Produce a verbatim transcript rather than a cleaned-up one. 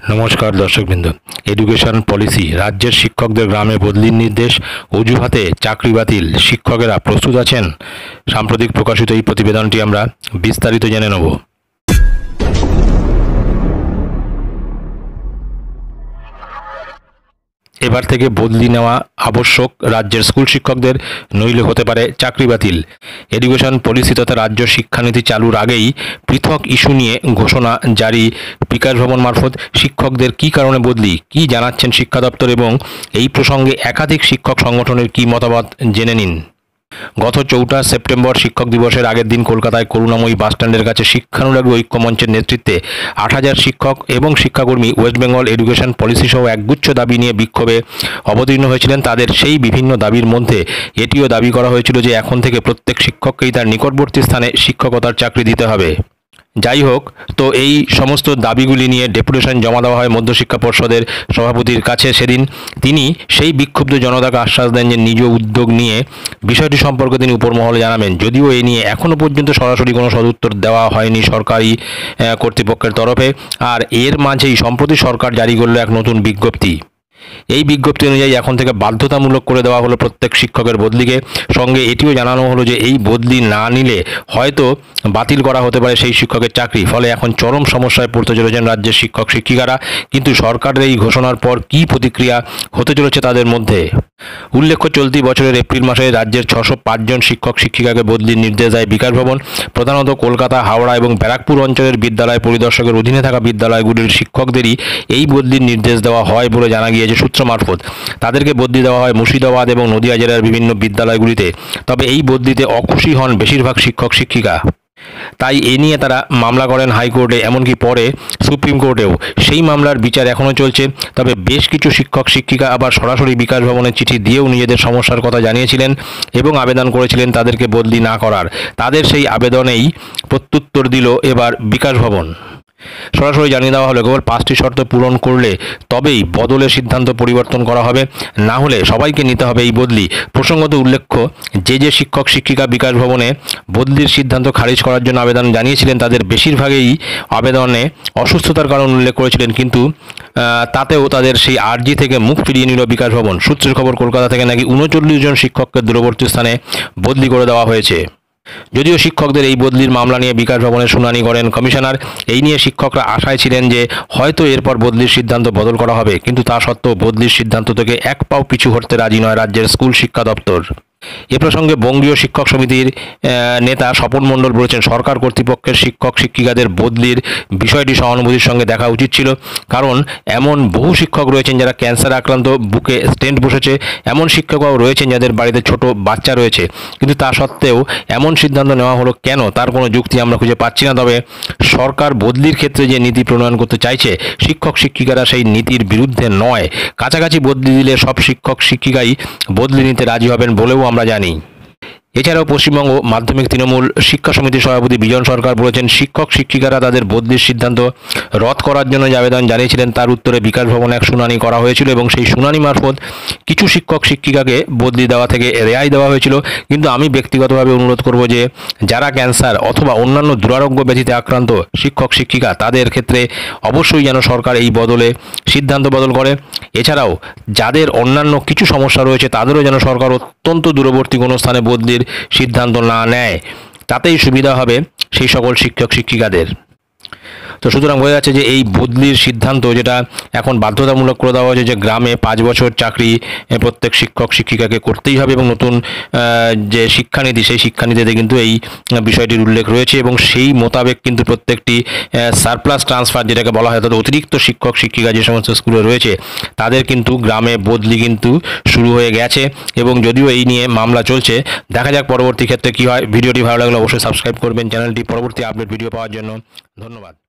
नमस्कार दर्शकबृंद। Education policy राज्येर शिक्षकदेर ग्रामे बदलिर निर्देश अजुहाते चाकरी बातिल शिक्षकेरा प्रस्तुत आछेन। साम्प्रतिक प्रकाशित এই प्रतिवेदनটি আমরা বিস্তারিত জেনে নেব। এবার থেকে বদলি নেওয়া আবশ্যক রাজ্যের স্কুল শিক্ষকদের, নইলে হতে পারে চাকরি বাতিল। এডুকেশন পলিসি তথা রাজ্য শিক্ষানীতি চালুর আগেই পৃথক ইস্যু নিয়ে ঘোষণা জারি বিকাশ ভবন মারফত শিক্ষকদের কী কারণে বদলি, কী জানাচ্ছেন শিক্ষা দপ্তর এবং এই প্রসঙ্গে একাধিক শিক্ষক সংগঠনের কী মতামত জেনে নিন। গত চৌঠা সেপ্টেম্বর শিক্ষক দিবসের আগের দিন কলকাতায় করুণাময়ী বাসস্ট্যান্ডের কাছে শিক্ষানুরাগী ঐক্য মঞ্চের নেতৃত্বে আট হাজার শিক্ষক এবং শিক্ষাকর্মী ওয়েস্ট বেঙ্গল এডুকেশন পলিসি সহ একগুচ্ছ দাবি নিয়ে বিক্ষোভে অবতীর্ণ হয়েছিলেন। তাদের সেই বিভিন্ন দাবির মধ্যে এটিও দাবি করা হয়েছিল যে এখন থেকে প্রত্যেক শিক্ষককেই তার নিকটবর্তী স্থানে শিক্ষকতার চাকরি দিতে হবে। যাই হোক, তো এই সমস্ত দাবিগুলি নিয়ে ডেপুটেশন জমা দেওয়া হয় মধ্যশিক্ষা পর্ষদের সভাপতির কাছে। সেদিন তিনি সেই বিক্ষুব্ধ জনতাকে আশ্বাস দেন যে নিজ উদ্যোগ নিয়ে বিষয়টি সম্পর্কে তিনি উপরমহলে জানাবেন। যদিও এ নিয়ে এখনও পর্যন্ত সরাসরি কোনো সদুত্তর দেওয়া হয়নি সরকারি কর্তৃপক্ষের তরফে। আর এর মাঝেই সম্প্রতি সরকার জারি করল এক নতুন বিজ্ঞপ্তি। এই বিজ্ঞপ্তি অনুযায়ী এখন থেকে বাধ্যতামূলক করে দেওয়া হলো প্রত্যেক শিক্ষকের বদলিকে। সঙ্গে এটিও জানানো হলো যে এই বদলি না নিলে হয়তো বাতিল করা হতে পারে সেই শিক্ষকের চাকরি। ফলে এখন চরম সমস্যায় পড়তে চলেছেন রাজ্যের শিক্ষক শিক্ষিকারা। কিন্তু সরকারের এই ঘোষণার পর কী প্রতিক্রিয়া হতে চলেছে তাদের মধ্যে। উল্লেখ্য, চলতি বছরের এপ্রিল মাসে রাজ্যের ছশো পাঁচজন শিক্ষক শিক্ষিকাকে বদলির নির্দেশ দেয় বিকাশ ভবন। প্রধানত কলকাতা, হাওড়া এবং ব্যারাকপুর অঞ্চলের বিদ্যালয় পরিদর্শকের অধীনে থাকা বিদ্যালয়গুলির শিক্ষকদেরই এই বদলির নির্দেশ দেওয়া হয় বলে জানা গিয়েছে সূত্র মারফত। তাদেরকে বদলি দেওয়া হয় মুর্শিদাবাদ এবং নদিয়া জেলার বিভিন্ন বিদ্যালয়গুলিতে। তবে এই বদলিতে অখুশি হন বেশিরভাগ শিক্ষক শিক্ষিকা। তাই এ নিয়ে তারা মামলা করেন হাইকোর্টে, এমনকি পরে সুপ্রিম কোর্টেও। সেই মামলার বিচার এখনও চলছে। তবে বেশ কিছু শিক্ষক শিক্ষিকা আবার সরাসরি বিকাশ ভবনের চিঠি দিয়েও নিজেদের সমস্যার কথা জানিয়েছিলেন এবং আবেদন করেছিলেন তাদেরকে বদলি না করার। তাদের সেই আবেদনেই প্রত্যুত্তর দিল এবার বিকাশ ভবন। সরাসরি জানিয়ে দেওয়া হলো কেবল পাঁচটি শর্ত পূরণ করলে তবেই বদলের সিদ্ধান্ত পরিবর্তন করা হবে, না হলে সবাইকে নিতে হবে এই বদলি। প্রসঙ্গত উল্লেখ্য, যে যে শিক্ষক শিক্ষিকা বিকাশ ভবনে বদলির সিদ্ধান্ত খারিজ করার জন্য আবেদন জানিয়েছিলেন তাদের বেশিরভাগই আবেদনে অসুস্থতার কারণ উল্লেখ করেছিলেন, কিন্তু তাতেও তাদের সেই আর্জি থেকে মুখ ফিরিয়ে নিল বিকাশ ভবন। সূত্রের খবর, কলকাতা থেকে নাকি উনচল্লিশ জন শিক্ষককে দূরবর্তী স্থানে বদলি করে দেওয়া হয়েছে। যদিও শিক্ষকদের এই বদলির মামলা নিয়ে বিকাশ ভবনে শুনানি করেন কমিশনার। এই নিয়ে শিক্ষকরা আশায় ছিলেন যে হয়তো এরপর বদলির সিদ্ধান্ত বদল করা হবে, কিন্তু তা সত্ত্বেও বদলির সিদ্ধান্ত থেকে এক পাও পিছু হটতে রাজি নয় রাজ্যের স্কুল শিক্ষা দপ্তর। এ প্রসঙ্গে বঙ্গীয় শিক্ষক সমিতির নেতা স্বপন মণ্ডল বলেছেন, সরকার কর্তৃপক্ষের শিক্ষক শিক্ষিকাদের বদলির বিষয়টি সহানুভূতির সঙ্গে দেখা উচিত ছিল। কারণ এমন বহু শিক্ষক রয়েছেন যারা ক্যান্সার আক্রান্ত, বুকে স্টেন্ট বসেছে। এমন শিক্ষকরাও রয়েছেন যাদের বাড়িতে ছোট বাচ্চা রয়েছে। কিন্তু তা সত্ত্বেও এমন সিদ্ধান্ত নেওয়া হলো কেন, তার কোনো যুক্তি আমরা খুঁজে পাচ্ছি না। তবে সরকার বদলির ক্ষেত্রে যে নীতি প্রণয়ন করতে চাইছে, শিক্ষক শিক্ষিকারা সেই নীতির বিরুদ্ধে নয়। কাছাকাছি বদলি দিলে সব শিক্ষক শিক্ষিকাই বদলি নিতে রাজি হবেন বলেও আমরা জানি। এছাড়াও পশ্চিমবঙ্গ মাধ্যমিক তৃণমূল শিক্ষা সমিতির সভাপতি বিজন সরকার বলেছেন, শিক্ষক শিক্ষিকারা তাদের বদলির সিদ্ধান্ত রদ করার জন্য যে আবেদন জানিয়েছিলেন তার উত্তরে বিকাশ ভবনে এক শুনানি করা হয়েছিল এবং সেই শুনানি মারফত কিছু শিক্ষক শিক্ষিকাকে বদলি দেওয়া থেকে রেহাই দেওয়া হয়েছিল। কিন্তু আমি ব্যক্তিগতভাবে অনুরোধ করব যে যারা ক্যান্সার অথবা অন্যান্য দুরারোগ্য ব্যাধিতে আক্রান্ত শিক্ষক শিক্ষিকা, তাদের ক্ষেত্রে অবশ্যই যেন সরকার এই বদলে সিদ্ধান্ত বদল করে। এছাড়াও যাদের অন্যান্য কিছু সমস্যা রয়েছে তাদেরও যেন সরকার অত্যন্ত দূরবর্তী কোনো স্থানে বদলির সিদ্ধান্ত না নেয়, তাতেই সুবিধা হবে সেই সকল শিক্ষক শিক্ষিকাদের। তো সুতরাং বোঝা যাচ্ছে যে এই বদলির সিদ্ধান্ত যেটা এখন বাধ্যতামূলক করে দেওয়া হয়েছে যে গ্রামে পাঁচ বছর চাকরি প্রত্যেক শিক্ষক শিক্ষিকাকে করতেই হবে এবং নতুন যে শিক্ষানীতি সেই শিক্ষানীতিতে কিন্তু এই বিষয়টির উল্লেখ রয়েছে এবং সেই মোতাবেক কিন্তু প্রত্যেকটি সারপ্লাস ট্রান্সফার যেটাকে বলা হয়, অর্থাৎ অতিরিক্ত শিক্ষক শিক্ষিকা যে সমস্ত স্কুলে রয়েছে তাদের কিন্তু গ্রামে বদলি কিন্তু শুরু হয়ে গেছে এবং যদিও এই নিয়ে মামলা চলছে, দেখা যাক পরবর্তী ক্ষেত্রে কী হয়। ভিডিওটি ভালো লাগলে অবশ্যই সাবস্ক্রাইব করবেন চ্যানেলটি পরবর্তী আপডেট ভিডিও পাওয়ার জন্য। ধন্যবাদ।